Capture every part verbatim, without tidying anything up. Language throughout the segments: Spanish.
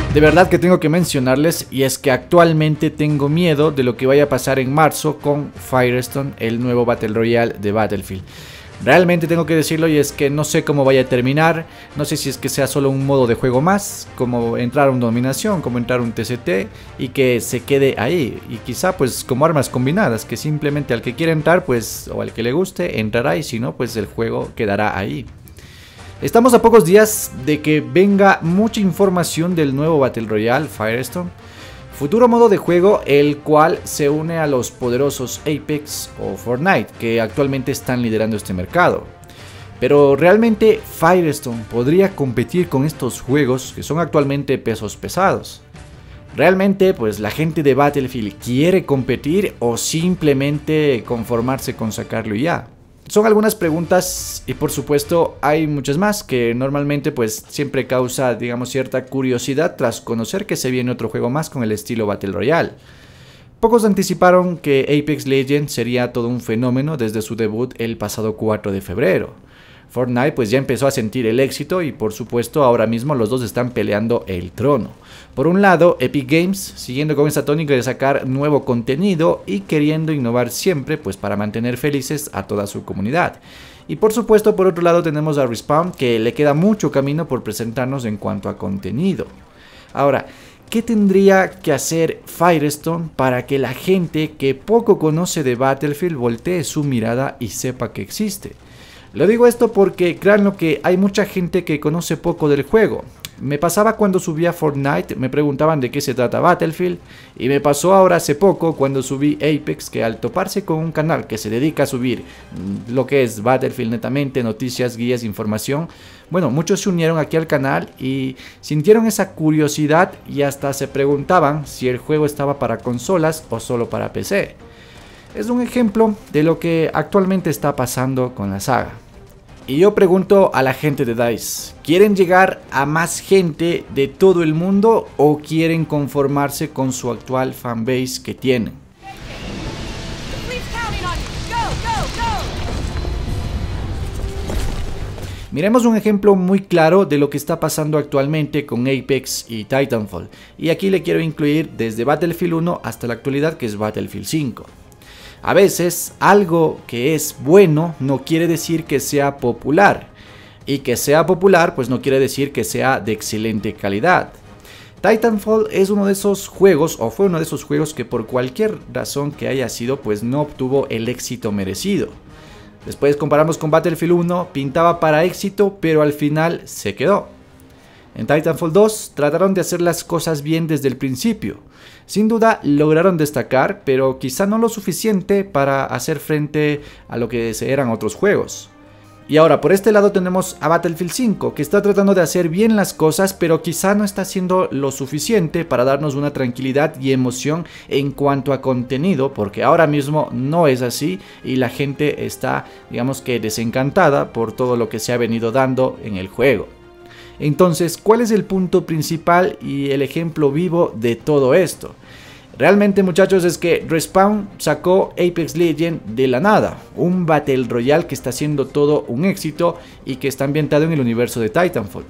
De verdad que tengo que mencionarles, y es que actualmente tengo miedo de lo que vaya a pasar en marzo con Firestone, el nuevo Battle Royale de Battlefield. Realmente tengo que decirlo, y es que no sé cómo vaya a terminar. No sé si es que sea solo un modo de juego más, como entrar a un dominación, como entrar a un T C T, y que se quede ahí. Y quizá pues como armas combinadas, que simplemente al que quiera entrar, pues, o al que le guste, entrará, y si no, pues el juego quedará ahí. Estamos a pocos días de que venga mucha información del nuevo Battle Royale Firestone, futuro modo de juego el cual se une a los poderosos Apex o Fortnite, que actualmente están liderando este mercado. Pero realmente Firestone podría competir con estos juegos que son actualmente pesos pesados. ¿Realmente pues la gente de Battlefield quiere competir o simplemente conformarse con sacarlo y ya? Son algunas preguntas, y por supuesto hay muchas más que normalmente pues siempre causa, digamos, cierta curiosidad tras conocer que se viene otro juego más con el estilo Battle Royale. Pocos anticiparon que Apex Legends sería todo un fenómeno desde su debut el pasado cuatro de febrero. Fortnite pues ya empezó a sentir el éxito, y por supuesto ahora mismo los dos están peleando el trono. Por un lado, Epic Games siguiendo con esa tónica de sacar nuevo contenido y queriendo innovar siempre pues para mantener felices a toda su comunidad. Y por supuesto por otro lado tenemos a Respawn, que le queda mucho camino por presentarnos en cuanto a contenido. Ahora, ¿qué tendría que hacer Firestone para que la gente que poco conoce de Battlefield voltee su mirada y sepa que existe? Lo digo esto porque créanlo que hay mucha gente que conoce poco del juego. Me pasaba cuando subía Fortnite, me preguntaban de qué se trata Battlefield, y me pasó ahora hace poco cuando subí Apex, que al toparse con un canal que se dedica a subir lo que es Battlefield netamente, noticias, guías, información, bueno, muchos se unieron aquí al canal y sintieron esa curiosidad y hasta se preguntaban si el juego estaba para consolas o solo para P C. Es un ejemplo de lo que actualmente está pasando con la saga. Y yo pregunto a la gente de DICE, ¿quieren llegar a más gente de todo el mundo o quieren conformarse con su actual fanbase que tienen? Miremos un ejemplo muy claro de lo que está pasando actualmente con Apex y Titanfall. Y aquí le quiero incluir desde Battlefield uno hasta la actualidad, que es Battlefield cinco. A veces algo que es bueno no quiere decir que sea popular, y que sea popular pues no quiere decir que sea de excelente calidad. Titanfall es uno de esos juegos, o fue uno de esos juegos que por cualquier razón que haya sido pues no obtuvo el éxito merecido. Después comparamos con Battlefield uno, pintaba para éxito pero al final se quedó. En Titanfall dos trataron de hacer las cosas bien desde el principio. Sin duda lograron destacar, pero quizá no lo suficiente para hacer frente a lo que eran otros juegos. Y ahora por este lado tenemos a Battlefield cinco, que está tratando de hacer bien las cosas, pero quizá no está haciendo lo suficiente para darnos una tranquilidad y emoción en cuanto a contenido, porque ahora mismo no es así y la gente está, digamos que desencantada por todo lo que se ha venido dando en el juego. Entonces, ¿cuál es el punto principal y el ejemplo vivo de todo esto? Realmente, muchachos, es que Respawn sacó Apex Legends de la nada, un Battle Royale que está haciendo todo un éxito y que está ambientado en el universo de Titanfall.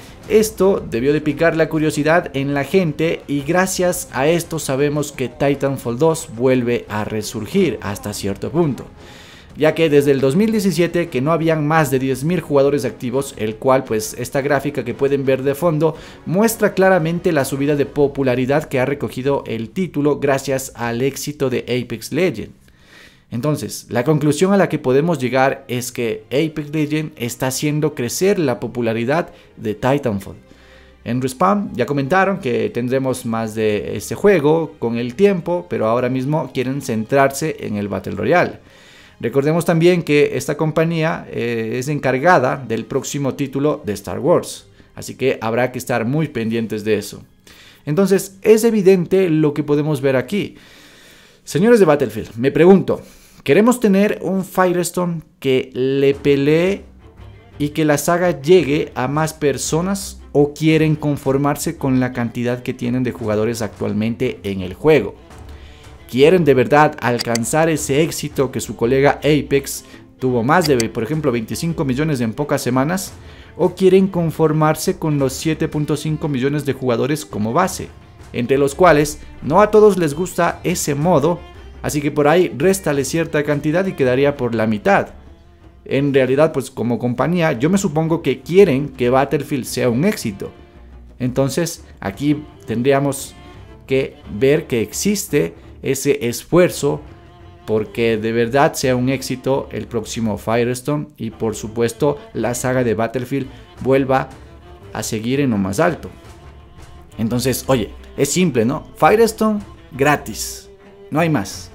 Esto debió de picar la curiosidad en la gente, y gracias a esto sabemos que Titanfall dos vuelve a resurgir hasta cierto punto, ya que desde el dos mil diecisiete que no habían más de diez mil jugadores activos, el cual pues esta gráfica que pueden ver de fondo muestra claramente la subida de popularidad que ha recogido el título gracias al éxito de Apex Legends. Entonces, la conclusión a la que podemos llegar es que Apex Legends está haciendo crecer la popularidad de Titanfall. En Respawn ya comentaron que tendremos más de este juego con el tiempo, pero ahora mismo quieren centrarse en el Battle Royale. Recordemos también que esta compañía eh, es encargada del próximo título de Star Wars, así que habrá que estar muy pendientes de eso. Entonces es evidente lo que podemos ver aquí. Señores de Battlefield, me pregunto, ¿queremos tener un Firestone que le pelee y que la saga llegue a más personas, o quieren conformarse con la cantidad que tienen de jugadores actualmente en el juego? ¿Quieren de verdad alcanzar ese éxito que su colega Apex tuvo más de, por ejemplo, veinticinco millones en pocas semanas? o quieren conformarse con los siete punto cinco millones de jugadores como base, entre los cuales no a todos les gusta ese modo, así que por ahí réstale cierta cantidad y quedaría por la mitad. En realidad, pues como compañía, yo me supongo que quieren que Battlefield sea un éxito. Entonces aquí tendríamos que ver que existe ese esfuerzo porque de verdad sea un éxito el próximo Firestone y por supuesto la saga de Battlefield vuelva a seguir en lo más alto. Entonces, oye, es simple, ¿no? Firestone gratis, no hay más.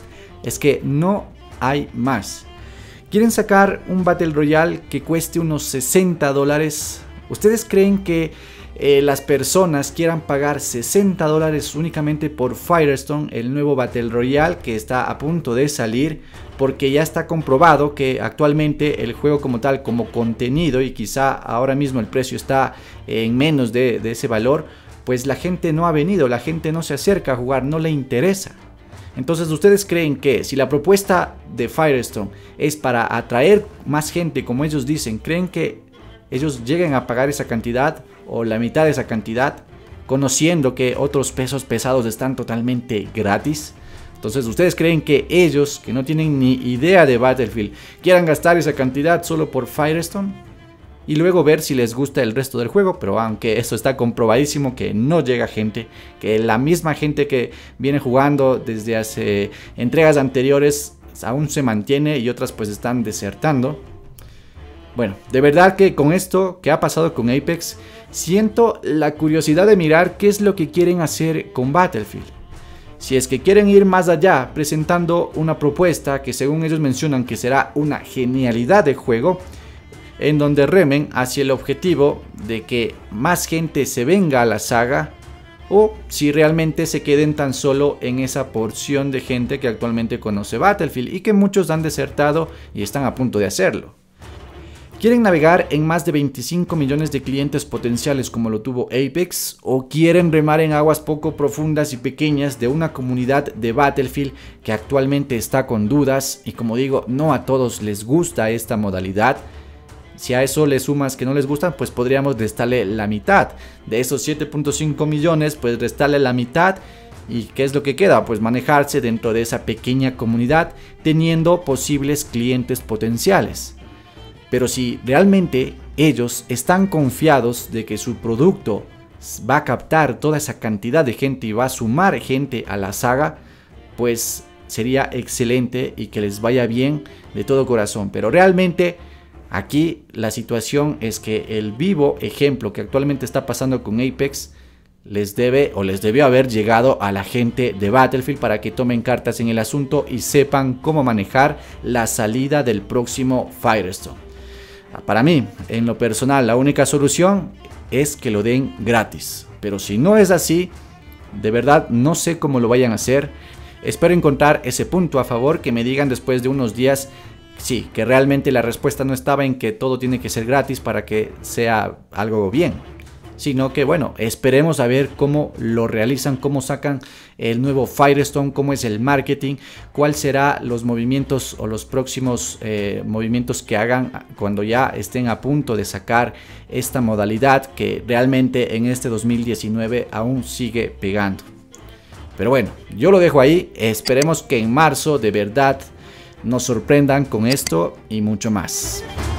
Es que no hay más. ¿Quieren sacar un Battle Royale que cueste unos sesenta dólares? ¿Ustedes creen que eh, las personas quieran pagar sesenta dólares únicamente por Firestone, el nuevo Battle Royale que está a punto de salir? Porque ya está comprobado que actualmente el juego como tal, como contenido, y quizá ahora mismo el precio está en menos de, de ese valor, pues la gente no ha venido, la gente no se acerca a jugar, no le interesa. Entonces, ¿ustedes creen que si la propuesta de Firestone es para atraer más gente, como ellos dicen, creen que ellos lleguen a pagar esa cantidad o la mitad de esa cantidad, conociendo que otros pesos pesados están totalmente gratis? Entonces, ¿ustedes creen que ellos, que no tienen ni idea de Battlefield, quieran gastar esa cantidad solo por Firestone? Y luego ver si les gusta el resto del juego, pero aunque eso está comprobadísimo que no llega gente, que la misma gente que viene jugando desde hace entregas anteriores aún se mantiene y otras pues están desertando. Bueno, de verdad que con esto que ha pasado con Apex, siento la curiosidad de mirar qué es lo que quieren hacer con Battlefield. Si es que quieren ir más allá presentando una propuesta que según ellos mencionan que será una genialidad de juego, en donde remen hacia el objetivo de que más gente se venga a la saga, o si realmente se queden tan solo en esa porción de gente que actualmente conoce Battlefield y que muchos han desertado y están a punto de hacerlo. ¿Quieren navegar en más de veinticinco millones de clientes potenciales como lo tuvo Apex? ¿O quieren remar en aguas poco profundas y pequeñas de una comunidad de Battlefield que actualmente está con dudas y, como digo, no a todos les gusta esta modalidad? Si a eso le sumas que no les gustan, pues podríamos restarle la mitad. De esos siete punto cinco millones, pues restarle la mitad. ¿Y qué es lo que queda? Pues manejarse dentro de esa pequeña comunidad teniendo posibles clientes potenciales. Pero si realmente ellos están confiados de que su producto va a captar toda esa cantidad de gente y va a sumar gente a la saga, pues sería excelente y que les vaya bien de todo corazón. Pero realmente aquí la situación es que el vivo ejemplo que actualmente está pasando con Apex les debe o les debió haber llegado a la gente de Battlefield para que tomen cartas en el asunto y sepan cómo manejar la salida del próximo Firestone. Para mí, en lo personal, la única solución es que lo den gratis. Pero si no es así, de verdad no sé cómo lo vayan a hacer. Espero encontrar ese punto a favor, que me digan después de unos días sí, que realmente la respuesta no estaba en que todo tiene que ser gratis para que sea algo bien, sino que bueno, esperemos a ver cómo lo realizan, cómo sacan el nuevo Firestone, cómo es el marketing, cuál serán los movimientos o los próximos eh, movimientos que hagan cuando ya estén a punto de sacar esta modalidad que realmente en este dos mil diecinueve aún sigue pegando. Pero bueno, yo lo dejo ahí, esperemos que en marzo de verdad nos sorprendan con esto y mucho más.